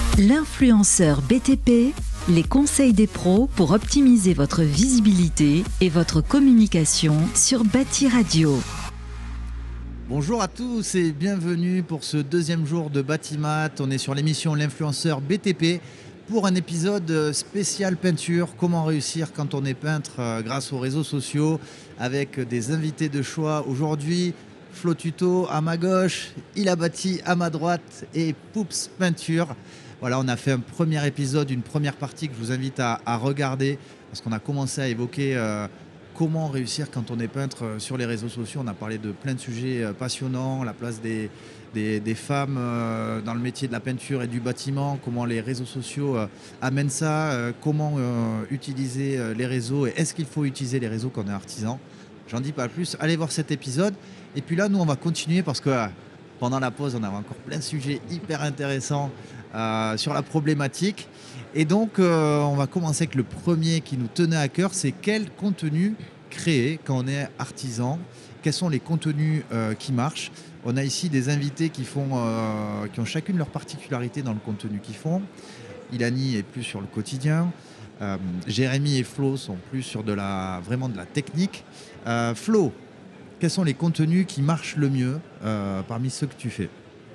L'influenceur BTP, les conseils des pros pour optimiser votre visibilité et votre communication sur Bâti Radio. Bonjour à tous et bienvenue pour ce deuxième jour de Batimat. On est sur l'émission L'influenceur BTP pour un épisode spécial peinture. Comment réussir quand on est peintre grâce aux réseaux sociaux avec des invités de choix. Aujourd'hui, Flo Tuto à ma gauche, Il a bâti à ma droite et Poups Peinture. Voilà, on a fait un premier épisode, une première partie que je vous invite à regarder parce qu'on a commencé à évoquer comment réussir quand on est peintre sur les réseaux sociaux. On a parlé de plein de sujets passionnants, la place des femmes dans le métier de la peinture et du bâtiment, comment les réseaux sociaux amènent ça, comment utiliser les réseaux et est-ce qu'il faut utiliser les réseaux quand on est artisan. J'en dis pas plus, allez voir cet épisode. Et puis là, nous, on va continuer parce que pendant la pause, on avait encore plein de sujets hyper intéressants sur la problématique. Et donc, on va commencer avec le premier qui nous tenait à cœur, c'est quel contenu créer quand on est artisan. Quels sont les contenus qui marchent. On a ici des invités qui ont chacune leur particularité dans le contenu qu'ils font. Ilani est plus sur le quotidien. Jérémy et Flo sont plus sur vraiment de la technique. Flo, quels sont les contenus qui marchent le mieux parmi ceux que tu fais?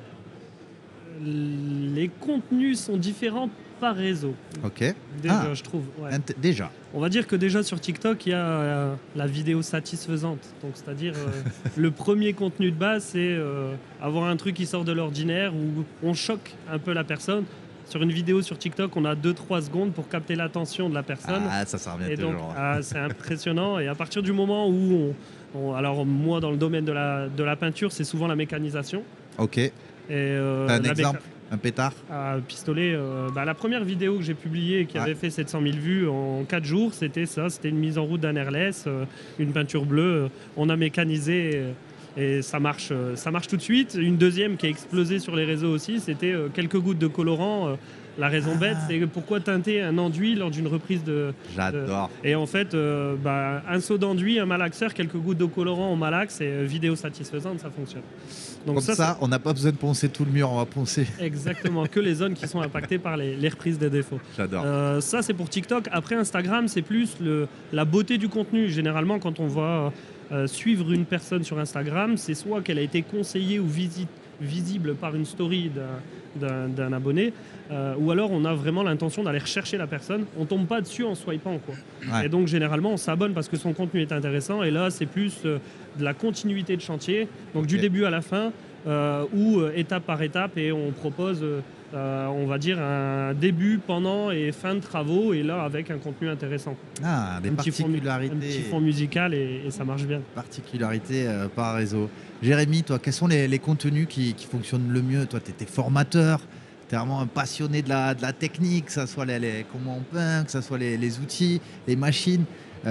Les contenus sont différents par réseau. Ok. Déjà, je trouve. Ouais. Déjà. On va dire que déjà sur TikTok, il y a la vidéo satisfaisante. Donc, c'est-à-dire, le premier contenu de base, c'est avoir un truc qui sort de l'ordinaire où on choque un peu la personne. Sur une vidéo sur TikTok, on a 2-3 secondes pour capter l'attention de la personne. Ah, ça revient et toujours. Donc, c'est impressionnant. Et à partir du moment où alors moi, dans le domaine de la peinture, c'est souvent la mécanisation. Ok. Et, t'as un exemple, un pétard? Un pistolet. La première vidéo que j'ai publiée et qui avait fait 700 000 vues en 4 jours, c'était ça. C'était une mise en route d'un airless, une peinture bleue. On a mécanisé et ça marche tout de suite. Une deuxième qui a explosé sur les réseaux aussi, c'était quelques gouttes de colorant. La raison bête, c'est pourquoi teinter un enduit lors d'une reprise de... J'adore. Et en fait, un seau d'enduit, un malaxeur, quelques gouttes de colorant au malax et vidéo satisfaisante, ça fonctionne. Donc comme ça, on n'a pas besoin de poncer tout le mur, on va poncer. Exactement, que les zones qui sont impactées par les reprises des défauts. J'adore. Ça, c'est pour TikTok. Après, Instagram, c'est plus la beauté du contenu. Généralement, quand on va suivre une personne sur Instagram, c'est soit qu'elle a été conseillée ou visible par une story d'un abonné, ou alors on a vraiment l'intention d'aller rechercher la personne. On tombe pas dessus en swipant, quoi. Ouais. Et donc généralement on s'abonne parce que son contenu est intéressant, et là c'est plus de la continuité de chantier, donc du début à la fin, ou étape par étape, et on propose on va dire un début, pendant et fin de travaux, et là avec un contenu intéressant. Des particularités. Un petit fond musical, et ça marche bien. Particularités par réseau. Jérémy, toi, quels sont les contenus qui fonctionnent le mieux? Toi, tu étais formateur, tu es vraiment un passionné de la technique, que ce soit comment on peint, que ce soit les outils, les machines.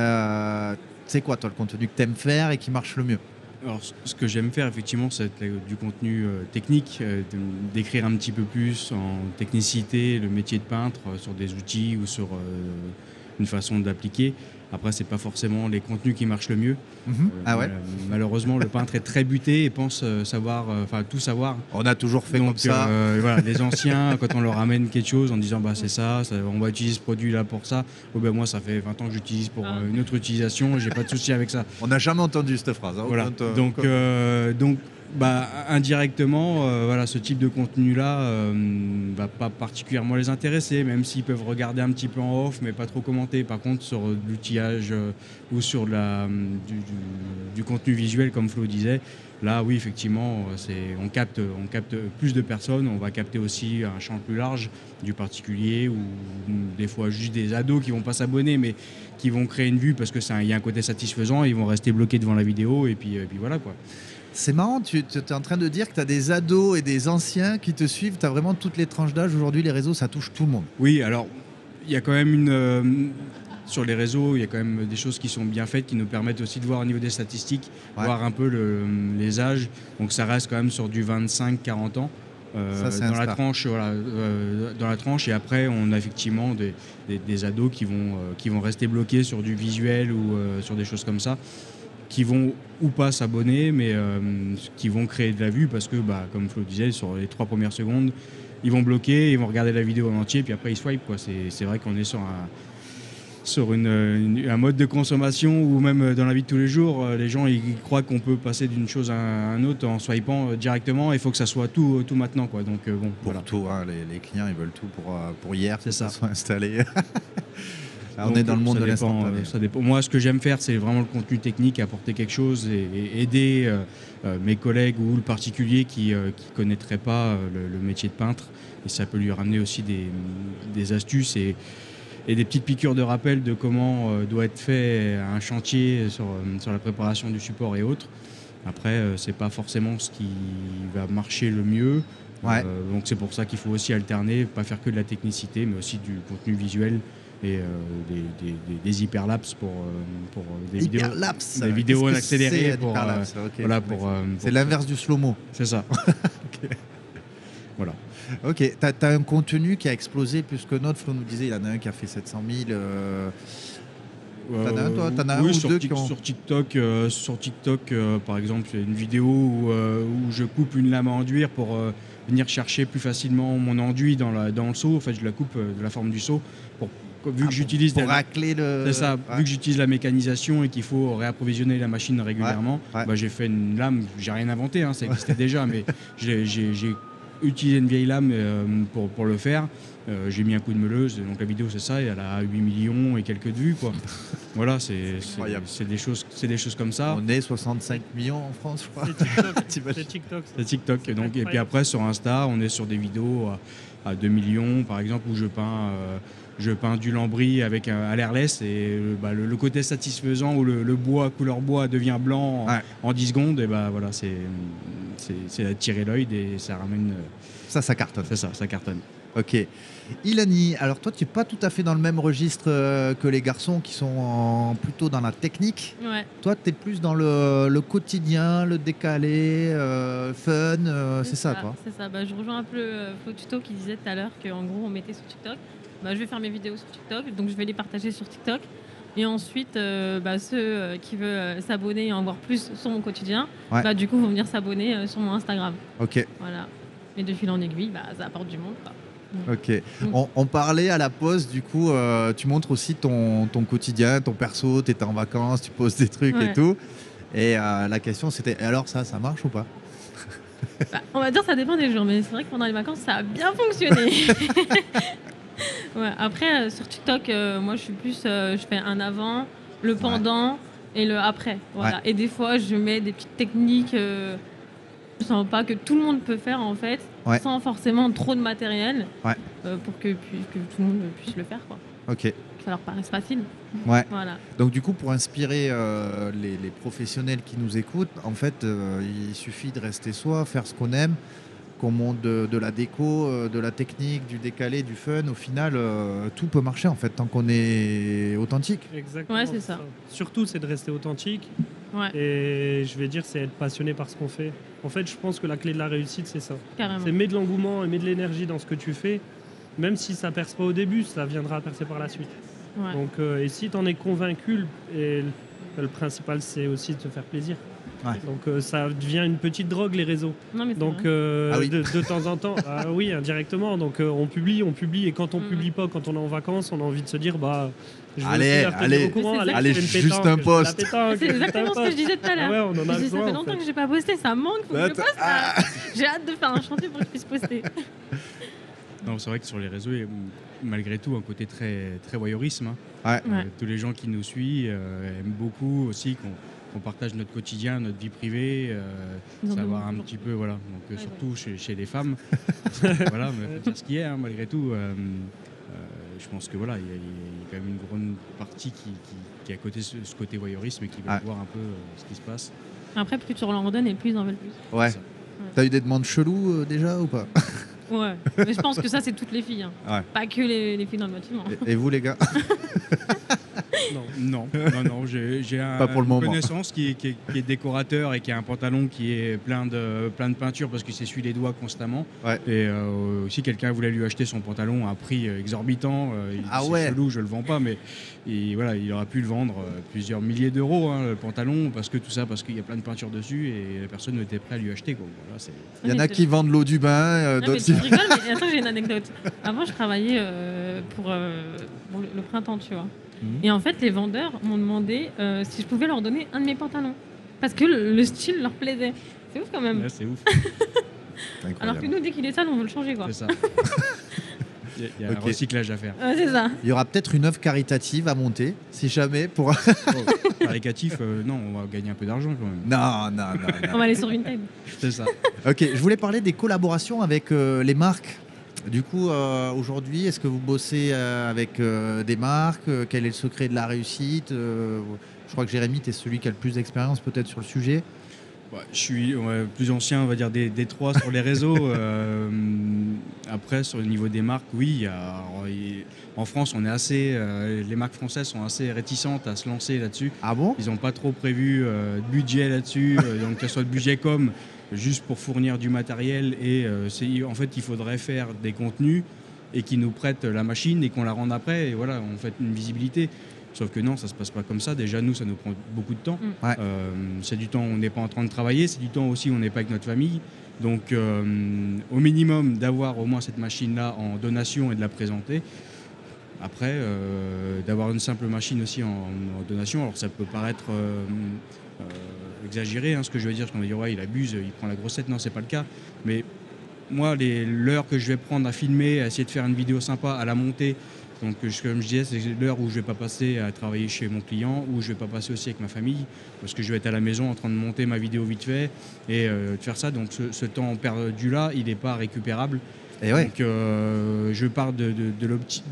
C'est quoi, toi, le contenu que tu aimes faire et qui marche le mieux? Alors, ce que j'aime faire, effectivement, c'est du contenu technique, d'écrire un petit peu plus en technicité le métier de peintre sur des outils ou sur une façon d'appliquer. Après, c'est pas forcément les contenus qui marchent le mieux. Malheureusement, le peintre est très buté et pense tout savoir. On a toujours fait comme ça. Voilà, les anciens, quand on leur amène quelque chose en disant c'est ça, on va utiliser ce produit-là pour ça. Moi, ça fait 20 ans que j'utilise pour une autre utilisation, j'ai pas de souci avec ça. On n'a jamais entendu cette phrase. Hein, voilà. Donc, indirectement, ce type de contenu-là va pas particulièrement les intéresser, même s'ils peuvent regarder un petit peu en off, mais pas trop commenter. Par contre, sur l'outillage ou sur du contenu visuel, comme Flo disait, là, oui, effectivement, on capte plus de personnes. On va capter aussi un champ plus large du particulier, ou des fois juste des ados qui vont pas s'abonner, mais qui vont créer une vue parce que il y a un côté satisfaisant. Ils vont rester bloqués devant la vidéo, et puis voilà, quoi. C'est marrant, tu es en train de dire que tu as des ados et des anciens qui te suivent. Tu as vraiment toutes les tranches d'âge. Aujourd'hui, les réseaux, ça touche tout le monde. Oui, alors, il y a quand même sur les réseaux, il y a quand même des choses qui sont bien faites, qui nous permettent aussi de voir au niveau des statistiques, voir un peu les âges. Donc ça reste quand même sur du 25-40 ans. Dans la tranche, dans la tranche, et après on a effectivement des ados qui vont rester bloqués sur du visuel ou sur des choses comme ça, qui vont ou pas s'abonner, mais qui vont créer de la vue parce que, comme Flo disait, sur les 3 premières secondes, ils vont bloquer, ils vont regarder la vidéo en entier, puis après ils swipent, quoi. C'est vrai qu'on est sur un mode de consommation où même dans la vie de tous les jours, les gens ils croient qu'on peut passer d'une chose à un autre en swipant directement. Il faut que ça soit tout maintenant, quoi. Donc bon, Pour voilà. tout, hein, les clients ils veulent tout pour hier, C'est ça. soit installé. Là, on Donc, est dans le monde ça de dépend, l'instantané. ça dépend. Moi, ce que j'aime faire, c'est vraiment le contenu technique, apporter quelque chose et aider mes collègues ou le particulier qui ne connaîtrait pas le métier de peintre. Et ça peut lui ramener aussi des astuces et des petites piqûres de rappel de comment doit être fait un chantier sur la préparation du support et autres. Après, c'est pas forcément ce qui va marcher le mieux. Ouais. Donc c'est pour ça qu'il faut aussi alterner, pas faire que de la technicité, mais aussi du contenu visuel et des hyperlapses pour des vidéos. Hyperlapse. Des vidéos Qu'est-ce que accélérées c'est, pour, hyperlapse Ok, voilà, c'est pour, c'est l'inverse du slow-mo. C'est ça. Voilà. Ok, t'as un contenu qui a explosé plus que notre. Flo nous disait, il y en a un qui a fait 700 000. T'en as un, toi T'en as un oui, ou sur deux qui ont... sur TikTok, par exemple, il y a une vidéo où je coupe une lame à enduire pour venir chercher plus facilement mon enduit dans le seau. En fait, je la coupe de la forme du seau vu que j'utilise pour racler le... c'est ça, Ouais. vu que j'utilise la mécanisation et qu'il faut réapprovisionner la machine régulièrement, Ouais. Bah, j'ai fait une lame, j'ai rien inventé, hein, ça existait déjà, mais j'ai utilisé une vieille lame pour le faire. J'ai mis un coup de meuleuse, donc la vidéo c'est ça, et elle a 8 millions et quelques de vues, quoi. Voilà, Incroyable. c'est des choses comme ça. On est 65 millions en France, je crois. C'est TikTok. T'imagines C'est TikTok. ça. C'est TikTok. C'est Donc, et puis incroyable. après, sur Insta, on est sur des vidéos à 2 millions, par exemple, où je peins du lambris avec à l'airless et le côté satisfaisant où le bois, couleur bois, devient blanc Ouais. en 10 secondes, et bah voilà, c'est attirer l'œil et ça ramène. Ça cartonne. C'est ça, ça cartonne. Ok. Ilani, alors toi, tu n'es pas tout à fait dans le même registre que les garçons qui sont plutôt dans la technique. Ouais, Toi, tu es plus dans le quotidien, le décalé, fun, c'est ça, quoi. C'est ça. Bah, je rejoins un peu Flo Tuto qui disait tout à l'heure qu'en gros on mettait sur TikTok. Bah, je vais faire mes vidéos sur TikTok, donc je vais les partager sur TikTok. Et ensuite, ceux qui veulent s'abonner et en voir plus sur mon quotidien, Ouais. du coup vont venir s'abonner sur mon Instagram. Ok. Voilà. Et de fil en aiguille, ça apporte du monde, quoi. Ok. On parlait à la pause, du coup, tu montres aussi ton quotidien, ton perso, tu étais en vacances, tu poses des trucs et Ouais. tout. Et la question c'était, et alors ça marche ou pas? On va dire ça dépend des jours, mais c'est vrai que pendant les vacances, ça a bien fonctionné. Ouais, après, sur TikTok, moi, je suis plus, je fais un avant, le pendant et le après. Voilà. Ouais. Et des fois, je mets des petites techniques sympas que tout le monde peut faire, en fait, Ouais. sans forcément trop de matériel, Ouais. pour que tout le monde puisse le faire, quoi. Ok. Que ça leur paraisse facile. Ouais. Voilà. Donc du coup, pour inspirer les professionnels qui nous écoutent, en fait, il suffit de rester soi, faire ce qu'on aime, qu'on monte de la déco, de la technique, du décalé, du fun. Au final, tout peut marcher en fait tant qu'on est authentique. Exactement. Ouais, c'est ça. Surtout, c'est de rester authentique. Ouais, Et je vais dire, c'est être passionné par ce qu'on fait. En fait, je pense que la clé de la réussite, c'est ça. carrément. C'est mettre de l'engouement et mettre de l'énergie dans ce que tu fais. Même si ça perce pas au début, ça viendra à percer par la suite. Ouais. Donc, et si tu en es convaincu, et le principal, c'est aussi de te faire plaisir. Ouais. Donc, ça devient une petite drogue, les réseaux. Non, mais c'est Donc, vrai. Ah oui. de temps en temps, ah oui, indirectement. Donc, on publie, et quand on publie pas, quand on est en vacances, on a envie de se dire, je vais Allez, aussi la tenir allez. au courant. Mais c'est Allez, exact- je fais Allez, une juste un pétanque, je fais de la post. pétanque, C'est je fais un exactement ce que post. je disais tout à l'heure. Ah ouais, on en a Je dis, ça besoin, fait en longtemps fait. que j'ai pas posté, ça manque, faut que je poste. Ah. J'ai hâte de faire un chantier pour que je puisse poster. Non, c'est vrai que sur les réseaux, il y a malgré tout un côté très, très voyeurisme, hein. Ouais. Ouais. Tous les gens qui nous suivent aiment beaucoup aussi qu'on partage notre quotidien, notre vie privée, Ils en savoir demandent un toujours. petit peu, voilà. Donc Ouais, surtout chez les femmes, voilà, mais faut dire ce qui est, hein, malgré tout. Je pense que voilà, il y a quand même une grande partie qui est à côté ce côté voyeurisme et qui veut Ouais. voir un peu ce qui se passe. Après, plus tu leur en donnes et plus ils en veulent plus. Ouais. Ça. T'as eu des demandes cheloues déjà ou pas? Ouais, mais je pense que ça, c'est toutes les filles. Hein. Ouais. Pas que les filles dans le bâtiment. Et vous les gars? Non. Non, j'ai Pas pour le une moment. connaissance qui est décorateur et qui a un pantalon qui est plein de peinture parce qu'il s'essuie les doigts constamment. Ouais. Et aussi, quelqu'un voulait lui acheter son pantalon à un prix exorbitant. Il dit, c'est chelou, je le vends pas, mais voilà, il aurait pu le vendre plusieurs milliers d'euros, le pantalon, parce qu'il y a plein de peinture dessus et la personne était prête à lui acheter, quoi. Voilà, Il y en a qui vendent l'eau du bain, Non, mais d'autres tu qui... rigoles, mais attends, j'ai une anecdote. Avant, je travaillais pour le printemps, tu vois. Et en fait, les vendeurs m'ont demandé si je pouvais leur donner un de mes pantalons. Parce que le style leur plaisait. C'est ouf quand même. Ouais, c'est ouf. Alors que nous, dès qu'il est sale, on veut le changer, quoi. C'est ça. Il y a un Ok. recyclage à faire. Ouais, c'est ça. Il y aura peut-être une œuvre caritative à monter, si jamais, pour... Caricatif, non, on va gagner un peu d'argent quand même. Non. On va aller sur Vinted. C'est ça. Ok, je voulais parler des collaborations avec les marques. Du coup, aujourd'hui, est-ce que vous bossez avec des marques Quel est le secret de la réussite Je crois que Jérémy, tu es celui qui a le plus d'expérience peut-être sur le sujet. Ouais, je suis plus ancien, on va dire, des trois sur les réseaux. Après, sur le niveau des marques, oui. En France, on est assez. Les marques françaises sont assez réticentes à se lancer là-dessus. Ah bon? Ils n'ont pas trop prévu de budget là-dessus, donc que ce soit de budget comme juste pour fournir du matériel. Et en fait, il faudrait faire des contenus et qu'ils nous prêtent la machine et qu'on la rende après. Et voilà, on fait une visibilité. Sauf que non, ça se passe pas comme ça. Déjà, nous, ça nous prend beaucoup de temps. Ouais. C'est du temps où on n'est pas en train de travailler, c'est du temps aussi où on n'est pas avec notre famille. Donc, au minimum, d'avoir au moins cette machine-là en donation et de la présenter. Après, d'avoir une simple machine aussi en donation, alors ça peut paraître exagéré, ce que je veux dire, parce qu'on va dire, ouais, il abuse, il prend la grossette. Non, c'est pas le cas. Mais moi, l'heure que je vais prendre à filmer, à essayer de faire une vidéo sympa, à la monter, donc, comme je disais, c'est l'heure où je ne vais pas passer à travailler chez mon client, où je ne vais pas passer aussi avec ma famille, parce que je vais être à la maison en train de monter ma vidéo vite fait et de faire ça. Donc, ce temps perdu-là, il n'est pas récupérable. Et ouais. Donc, je pars de l'optique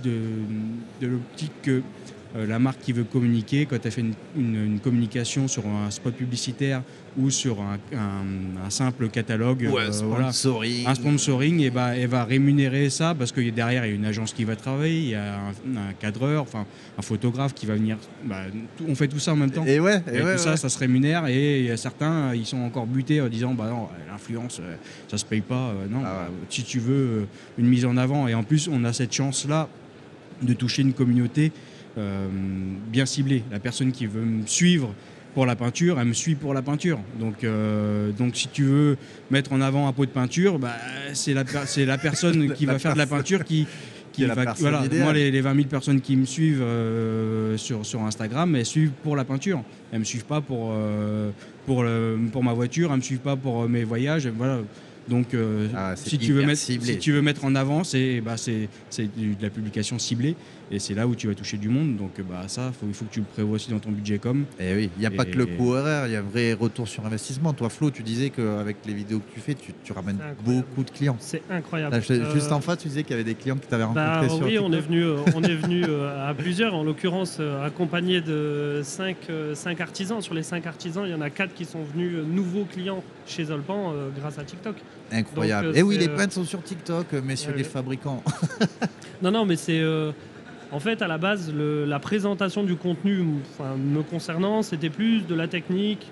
que la marque qui veut communiquer, quand elle fait une communication sur un spot publicitaire ou sur un simple catalogue, sponsoring. un sponsoring, et elle va rémunérer ça parce que derrière il y a une agence qui va travailler, il y a un cadreur, enfin un photographe qui va venir. On fait tout ça en même temps. Et tout ça se rémunère, et il y a certains, ils sont encore butés en disant non, l'influence, ça se paye pas. Si tu veux une mise en avant, et en plus on a cette chance là de toucher une communauté bien ciblée. La personne qui veut me suivre pour la peinture, elle me suit pour la peinture. Donc si tu veux mettre en avant un pot de peinture, c'est la personne qui va faire de la peinture qui va... Voilà, moi, les 20 000 personnes qui me suivent sur Instagram, elles suivent pour la peinture. Elles ne me suivent pas pour ma voiture, elles ne me suivent pas pour mes voyages. Voilà. Donc, si tu veux mettre en avant, c'est de la publication ciblée, et c'est là où tu vas toucher du monde. Donc, il faut que tu le prévois aussi dans ton budget com. Et oui, il n'y a pas que le coût horaire, il y a un vrai retour sur investissement. Toi, Flo, tu disais qu'avec les vidéos que tu fais, tu ramènes beaucoup de clients. C'est incroyable. Là, juste en face, tu disais qu'il y avait des clients que tu avais rencontrés sur oui, TikTok. on est venu à plusieurs, en l'occurrence accompagné de 5 artisans. Sur les 5 artisans, il y en a 4 qui sont venus nouveaux clients chez Zolpan grâce à TikTok. Incroyable. Donc, et oui, les peintres sont sur TikTok, messieurs les fabricants. Non, mais c'est... en fait, à la base, la présentation du contenu me concernant, c'était plus de la technique,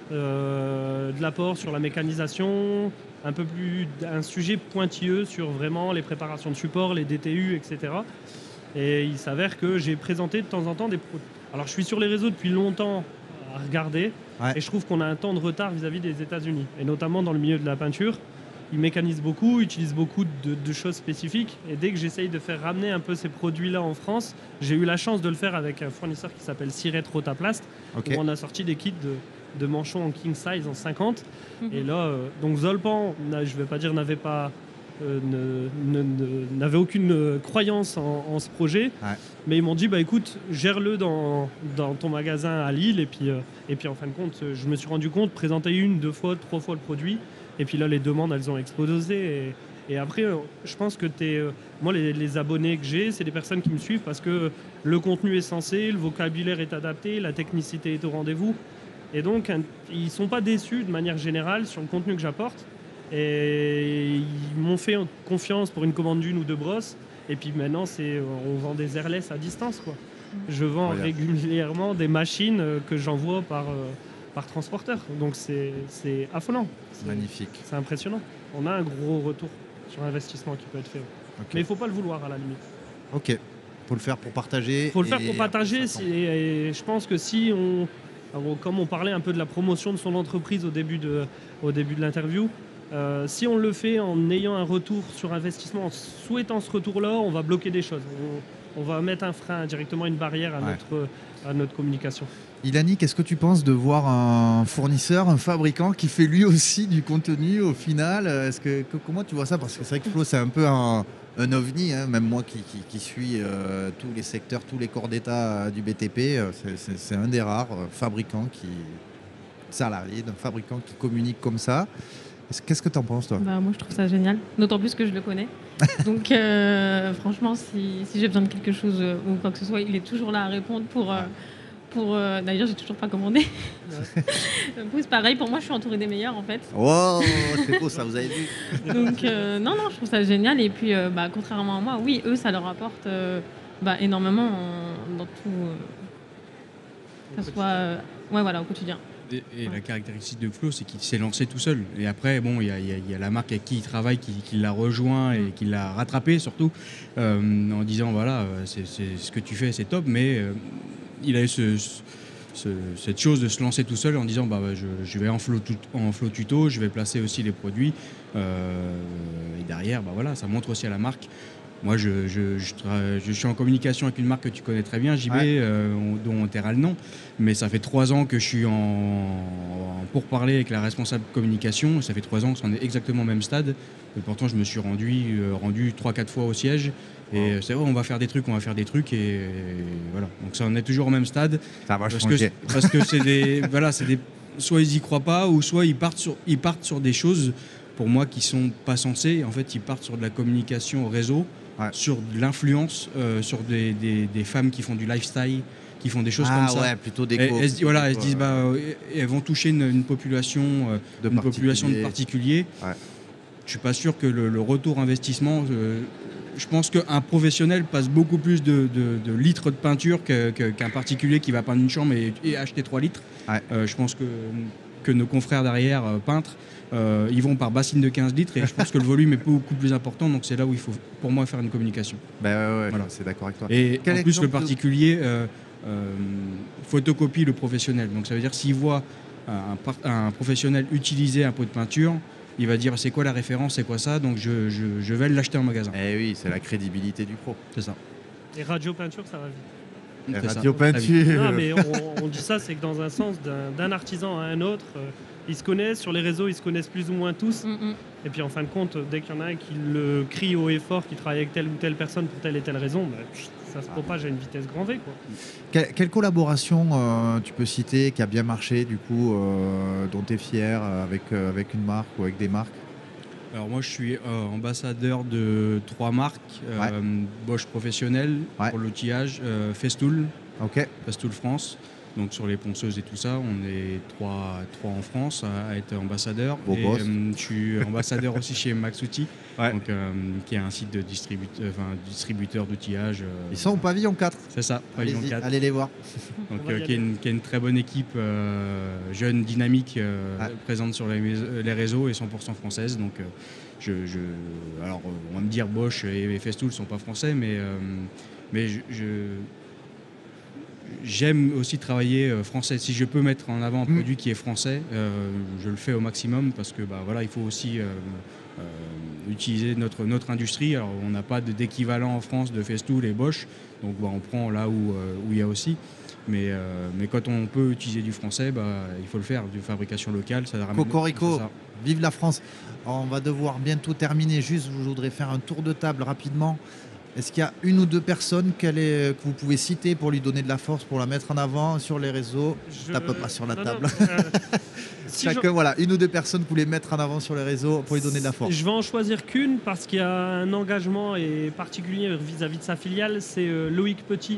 de l'apport sur la mécanisation, un sujet pointilleux sur vraiment les préparations de support, les DTU, etc. Et il s'avère que j'ai présenté de temps en temps des produits. Alors, je suis sur les réseaux depuis longtemps à regarder, et je trouve qu'on a un temps de retard vis-à-vis des États-Unis, et notamment dans le milieu de la peinture. Ils mécanisent beaucoup, utilisent beaucoup de choses spécifiques. Et dès que j'essaye de faire ramener un peu ces produits-là en France, j'ai eu la chance de le faire avec un fournisseur qui s'appelle Siret Rotaplast, où on a sorti des kits de manchons en king size en 50. Et là, donc Zolpan, je ne vais pas dire n'avait aucune croyance en ce projet, mais ils m'ont dit écoute, gère-le dans ton magasin à Lille, et puis en fin de compte, je me suis rendu compte, présenter 1, 2 fois, 3 fois le produit. Et puis là, les demandes, elles ont explosé. Et après, je pense que moi, les abonnés que j'ai, c'est des personnes qui me suivent parce que le contenu est sensé, le vocabulaire est adapté, la technicité est au rendez-vous. Et donc, ils ne sont pas déçus de manière générale sur le contenu que j'apporte. Et ils m'ont fait confiance pour une commande d'1 ou 2 brosses. Et puis maintenant, on vend des airless à distance, quoi. Je vends Regarde. régulièrement des machines que j'envoie par transporteur. Donc c'est affolant. Magnifique. C'est impressionnant. On a un gros retour sur investissement qui peut être fait. Ok. Mais il ne faut pas le vouloir à la limite. Ok. Faut le faire pour partager. Il faut le faire et pour partager. après, ça tombe. Et je pense que si on... Alors, comme on parlait un peu de la promotion de son entreprise au début de l'interview, si on le fait en ayant un retour sur investissement, en souhaitant ce retour-là, on va bloquer des choses. On va mettre un frein, directement une barrière à notre communication. Ilani, qu'est-ce que tu penses de voir un fournisseur, un fabricant qui fait lui aussi du contenu au final? Comment tu vois ça? Parce que c'est vrai que Flo, c'est un peu un ovni, hein. Même moi qui suis tous les secteurs, tous les corps d'état du BTP, c'est un des rares fabricants salariés d'un fabricant qui communique comme ça. Qu'est-ce que tu en penses, toi? Bah, moi, je trouve ça génial. D'autant plus que je le connais. Donc, franchement, si j'ai besoin de quelque chose ou quoi que ce soit, il est toujours là à répondre D'ailleurs, j'ai toujours pas commandé. C'est pareil, pour moi, je suis entourée des meilleurs, en fait. Oh, c'est beau ça, vous avez vu? Donc, non, je trouve ça génial. Et puis, contrairement à moi, oui, eux, ça leur apporte énormément dans tout. Que ce soit au quotidien. Et la caractéristique de Flo, c'est qu'il s'est lancé tout seul. Et après, bon, il y a la marque avec qui il travaille qui l'a rejoint et qui l'a rattrapé surtout, en disant voilà, c'est ce que tu fais, c'est top. Mais il a eu cette chose de se lancer tout seul en disant je vais en flow tuto, je vais placer aussi les produits. Et derrière, voilà, ça montre aussi à la marque. Moi, je suis en communication avec une marque que tu connais très bien, JB, dont on taira le nom. Mais ça fait 3 ans que je suis en pourparlers avec la responsable communication. Ça fait 3 ans qu'on est exactement au même stade. Et pourtant, je me suis rendu 3-4 fois au siège. Et c'est vrai, on va faire des trucs. Et voilà. Donc ça, on est toujours au même stade. Ça va Parce changer. que c'est des... soit ils y croient pas, ou soit ils partent sur des choses, pour moi, qui sont pas censées. En fait, ils partent sur de la communication au réseau. Ouais. Sur de l'influence, sur des femmes qui font du lifestyle, qui font des choses comme ça. Ouais, plutôt des elles se disent elles vont toucher une population de particuliers. Ouais. Je suis pas sûr que le retour investissement. Je pense qu'un professionnel passe beaucoup plus de litres de peinture qu'un particulier qui va peindre une chambre et acheter 3 litres. Ouais. Je pense que nos confrères derrière peintres. Ils vont par bassine de 15 litres et je pense que le volume est beaucoup plus important, donc c'est là où il faut pour moi faire une communication. Ouais, voilà. C'est d'accord avec toi. Et en plus le particulier photocopie le professionnel, donc ça veut dire s'il voit un professionnel utiliser un pot de peinture, il va dire c'est quoi la référence, c'est quoi ça, donc je vais l'acheter en magasin. Eh oui, c'est la crédibilité du pro. C'est ça. Et radio peinture, ça va vite. Radio peinture. Non, mais on dit ça, c'est que dans un sens, d'un artisan à un autre, ils se connaissent, sur les réseaux, ils se connaissent plus ou moins tous. Et puis en fin de compte, dès qu'il y en a un qui le crie haut et fort, qui travaille avec telle ou telle personne pour telle et telle raison, ça se propage à une vitesse grand V, quoi. Quelle collaboration tu peux citer qui a bien marché, du coup, dont tu es fier avec une marque ou avec des marques? Alors moi je suis ambassadeur de 3 marques, Bosch Professionnel pour l'outillage, Festool, Festool France, donc sur les ponceuses et tout ça, on est 3 en France à être ambassadeurs. Je suis ambassadeur aussi chez Maxouti, donc, qui est un site de distributeur d'outillage. Ils sont au pavillon 4. C'est ça, pavillon 4. Allez les voir. Donc, qui est une très bonne équipe, jeune, dynamique, présente sur les réseaux et 100% française. Donc, alors, on va me dire Bosch et Festool ne sont pas français, mais j'aime aussi travailler français. Si je peux mettre en avant un produit qui est français, je le fais au maximum parce que il faut aussi utiliser notre industrie. Alors, on n'a pas d'équivalent en France de Festool et Bosch, donc on prend là où il y a aussi. Mais quand on peut utiliser du français, il faut le faire, de fabrication locale. Ça ramène Cocorico, vive la France. On va devoir bientôt terminer. Juste, je voudrais faire un tour de table rapidement. Est-ce qu'il y a une ou deux personnes que vous pouvez citer pour lui donner de la force, pour la mettre en avant sur les réseaux? Tape pas sur la table. Chacun, une ou deux personnes que vous voulez mettre en avant sur les réseaux pour lui donner de la force. Je vais en choisir qu'une parce qu'il y a un engagement et particulier vis-à-vis de sa filiale. C'est Loïc Petit,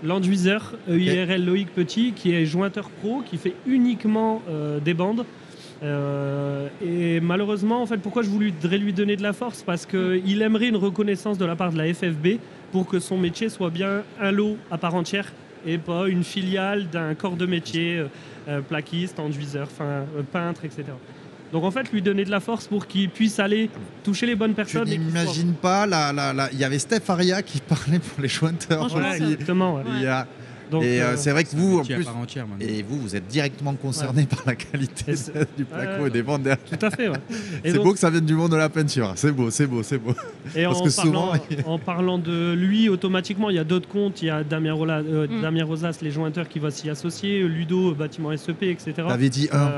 Landuiseur, EIRL Loïc Petit, qui est jointeur pro, qui fait uniquement des bandes. Et malheureusement, en fait, pourquoi je voudrais lui donner de la force? Parce qu'il aimerait une reconnaissance de la part de la FFB pour que son métier soit bien un lot à part entière et pas une filiale d'un corps de métier, plaquiste, enduiseur, peintre, etc. Donc en fait, lui donner de la force pour qu'il puisse aller toucher les bonnes Je personnes. n'imagine pas, il y avait Steph Aria qui parlait pour les jointeurs Franchement, aussi. Exactement. Ouais. Il y a- Donc, et c'est vrai que vous, en Métier à plus, part entière, maintenant. et vous êtes directement concerné par la qualité Et c'est- du placo et des ventes derrière. tout à fait. Ouais. Et C'est donc- beau que ça vienne du monde de la peinture. C'est beau, c'est beau, c'est beau. Et Parce en, que souvent, en parlant de lui, automatiquement, il y a d'autres comptes. Il y a Damien Rosas, les jointeurs, qui va s'y associer, Ludo, bâtiment SEP, etc. T'avais dit un.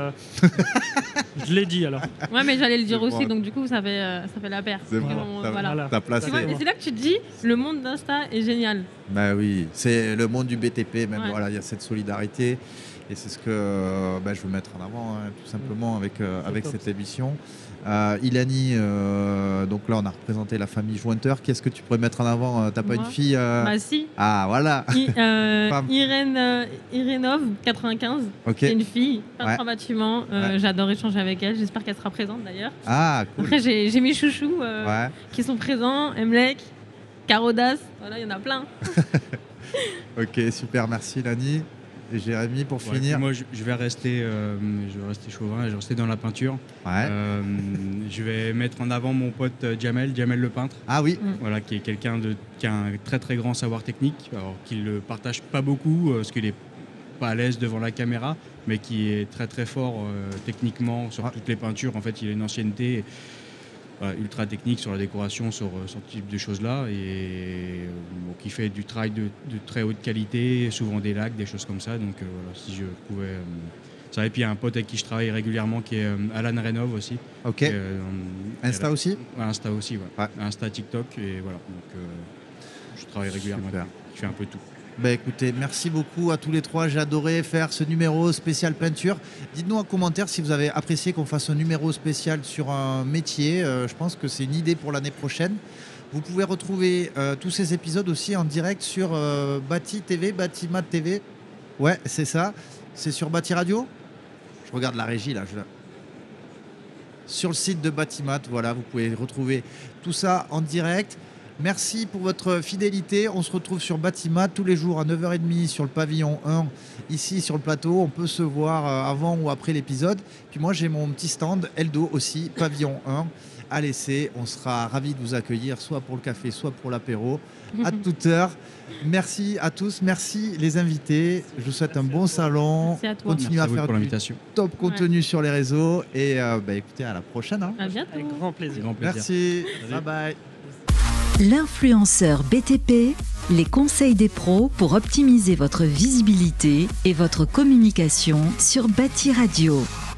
Je l'ai dit alors. Ouais, mais j'allais le dire C'est aussi, bon. donc du coup, ça fait la paire. C'est bon. Voilà. Voilà. T'as Tu placé. vois, et c'est là que tu te dis, le monde d'Insta est génial. Bah oui, c'est le monde du BTP, même Ouais. voilà, il y a cette solidarité. Et c'est ce que je veux mettre en avant, hein, tout simplement, avec top. cette émission. Ilani, donc là, on a représenté la famille Jointeur. Qu'est-ce que tu pourrais mettre en avant? T'as pas Moi une fille Bah si. Ah, voilà. Femme. Irenov, 95. Ok. C'est une fille, peintre Ouais. en bâtiment. Ouais. J'adore échanger avec elle. J'espère qu'elle sera présente d'ailleurs. Ah, cool. Après, j'ai mes chouchous Ouais. qui sont présents. Emlek, Carodas. Voilà, il y en a plein. Ok, super, merci Ilani. Et Jérémy, pour Ouais, finir. puis moi, je vais rester chauvin, je vais rester dans la peinture. Ouais. Je vais mettre en avant mon pote Jamel le peintre, Ah oui, voilà, qui est quelqu'un qui a un très très grand savoir technique, alors qu'il le partage pas beaucoup, parce qu'il est pas à l'aise devant la caméra, mais qui est très très fort techniquement sur Ouais. toutes les peintures. En fait, il a une ancienneté ultra technique sur la décoration, sur ce type de choses-là, et qui fait du travail de très haute qualité, souvent des lacs, des choses comme ça. Donc voilà, si je pouvais... ça. Et puis il y a un pote avec qui je travaille régulièrement qui est Alan Renov aussi. ok. Insta aussi Ouais, Insta aussi, ouais. Ouais. Insta, TikTok, et voilà. Donc je travaille régulièrement Super. avec lui. Je fais un peu tout. Bah écoutez, merci beaucoup à tous les trois. J'ai adoré faire ce numéro spécial peinture. Dites-nous en commentaire si vous avez apprécié qu'on fasse un numéro spécial sur un métier. Je pense que c'est une idée pour l'année prochaine. Vous pouvez retrouver tous ces épisodes aussi en direct sur Bati TV, Batimat TV. Ouais, c'est ça. C'est sur Bati Radio. Je regarde la régie là. Sur le site de Batimat, voilà, vous pouvez retrouver tout ça en direct. Merci pour votre fidélité. On se retrouve sur Batimat tous les jours à 9h30 sur le pavillon 1, ici sur le plateau. On peut se voir avant ou après l'épisode. Puis moi, j'ai mon petit stand Eldo aussi, pavillon 1, à laisser. On sera ravis de vous accueillir, soit pour le café, soit pour l'apéro, à toute heure. Merci à tous. Merci les invités. Je vous souhaite un bon salon. Merci à toi. Continuez Merci à à vous faire pour du l'invitation. top contenu sur les réseaux. Et écoutez, à la prochaine. Hein. À bientôt. Avec grand plaisir. Grand plaisir. Merci. Salut. Bye bye. L'influenceur BTP, les conseils des pros pour optimiser votre visibilité et votre communication sur Bati Radio.